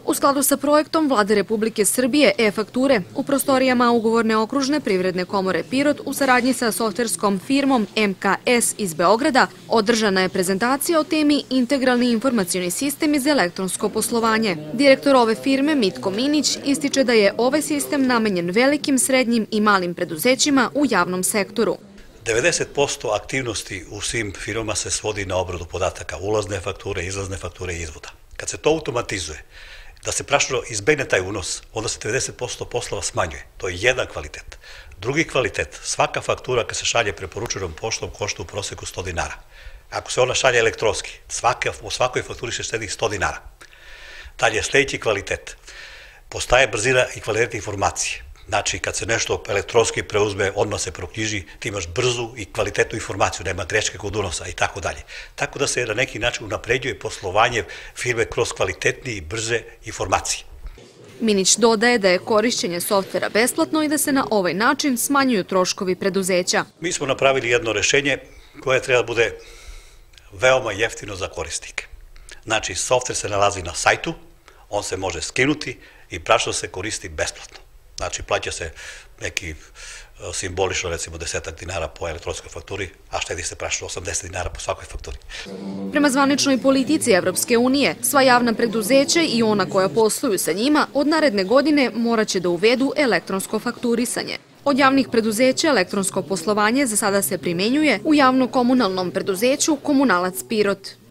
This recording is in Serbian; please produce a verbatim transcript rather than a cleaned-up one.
U skladu sa projektom Vlade Republike Srbije e-fakture, u prostorijama Ugovorne okružne privredne komore Pirot u saradnji sa softverskom firmom M K S iz Beograda održana je prezentacija o temi Integralni informacioni sistem za elektronsko poslovanje. Direktor ove firme Mitko Minić ističe da je ovaj sistem namenjen velikim, srednjim i malim preduzećima u javnom sektoru. devedeset posto aktivnosti u svim firmama se svodi na obradu podataka, ulazne fakture, izlazne fakture i izvoda. Kad se to automatizuje, da se praktično izbegne taj unos, onda se devedeset posto poslova smanjuje. To je jedan kvalitet. Drugi kvalitet, svaka faktura kad se šalje preporučenom poštom košta u proseku sto dinara. Ako se ona šalje elektronski, u svakoj fakturi se štedi sto dinara. Dalje, sljedeći kvalitet, postaje brzina i kvalitet informacije. Znači, kad se nešto elektronski preuzme, odmah se proknjiži, ti imaš brzu i kvalitetnu informaciju, nema greške kod unosa i tako dalje. Tako da se na neki način unapređuje poslovanje firme kroz kvalitetnije i brze informacije. Minić dodaje da je korišćenje softvera besplatno i da se na ovaj način smanjuju troškovi preduzeća. Mi smo napravili jedno rešenje koje treba da bude veoma jeftino za korisnike. Znači, softver se nalazi na sajtu, on se može skinuti i praktično se koristi besplatno. Znači, plaća se neki simbolično, recimo, desetak dinara po elektronskoj fakturi, a štedi se praktično osamdeset dinara po svakoj fakturi. Prema zvaničnoj politici Evropske unije, sva javna preduzeća i ona koja posluju sa njima od naredne godine morat će da uvedu elektronsko fakturisanje. Od javnih preduzeća elektronsko poslovanje za sada se primenjuje u javno-komunalnom preduzeću Komunalac Pirot.